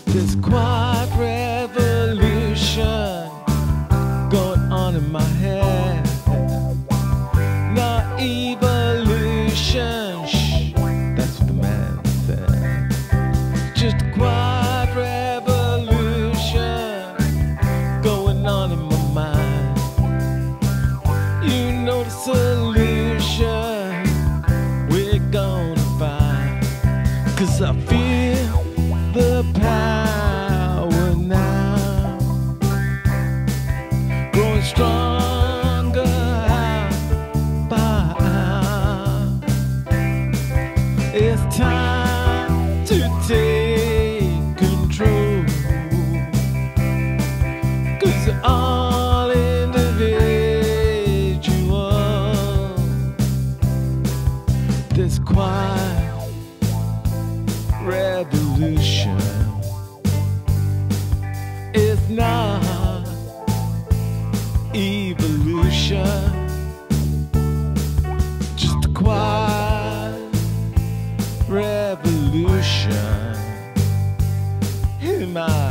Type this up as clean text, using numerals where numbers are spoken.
This quiet revolution going on in my head. Not evolution, shh, that's what the man said. Just a quiet revolution going on in my mind. You know the solution we're gonna find. 'Cause I feel the power now, growing stronger hour by hour. It's time to take control, 'cause we're all individual. This quiet revolution is not evolution, just a quiet revolution in my